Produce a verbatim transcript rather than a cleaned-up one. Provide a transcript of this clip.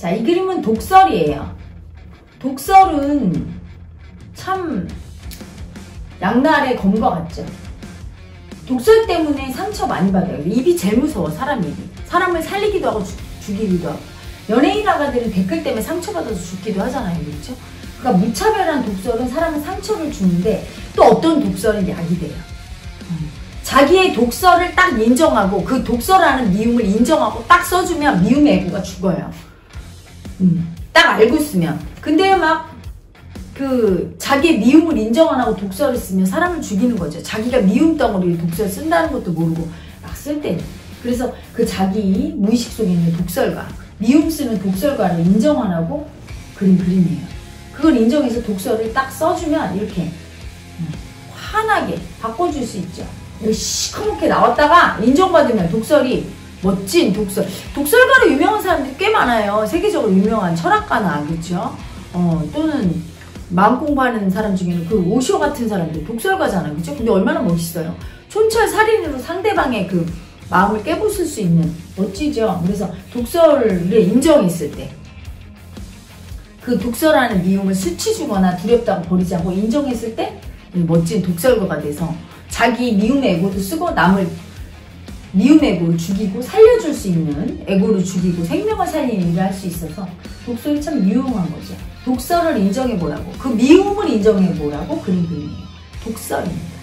자, 이 그림은 독설이에요. 독설은 참 양날의 검과 같죠. 독설 때문에 상처 많이 받아요. 입이 제일 무서워, 사람 입이. 사람을 살리기도 하고 죽, 죽이기도 하고. 연예인 아가들은 댓글 때문에 상처받아서 죽기도 하잖아요. 그렇죠? 그러니까 무차별한 독설은 사람은 상처를 주는데 또 어떤 독설은 약이 돼요. 음. 자기의 독설을 딱 인정하고 그 독설하는 미움을 인정하고 딱 써주면 미움의 애고가 죽어요. 음. 딱 알고 쓰면. 근데 막 그 자기의 미움을 인정 안 하고 독설을 쓰면 사람을 죽이는 거죠. 자기가 미움 덩어리를 독설 쓴다는 것도 모르고 막 쓸 때는. 그래서 그 자기 무의식 속에 있는 독설가, 미움 쓰는 독설가를 인정 안 하고 그린 그림이에요. 그걸 인정해서 독설을 딱 써주면 이렇게 환하게 바꿔줄 수 있죠. 시커멓게 나왔다가 인정받으면 독설이 멋진 독설. 독설가로 유명한 사람들이 꽤 많아요. 세계적으로 유명한 철학가나, 그렇죠? 어, 또는 마음 공부하는 사람 중에는 그 오쇼 같은 사람들 독설가잖아요. 그렇죠? 근데 얼마나 멋있어요. 촌철살인으로 상대방의 그 마음을 깨부술 수 있는, 멋지죠? 그래서 독설을 인정했을 때 그 독설하는 미움을 수치주거나 두렵다고 버리지 않고 인정했을 때 멋진 독설가가 돼서 자기 미움의 애고도 쓰고 남을 미움의 애고를 죽이고 살려줄 수 있는, 애고를 죽이고 생명을 살리는 일을 할 수 있어서 독설이 참 유용한 거죠. 독설을 인정해보라고, 그 미움을 인정해보라고 그린 그림이에요. 독설입니다.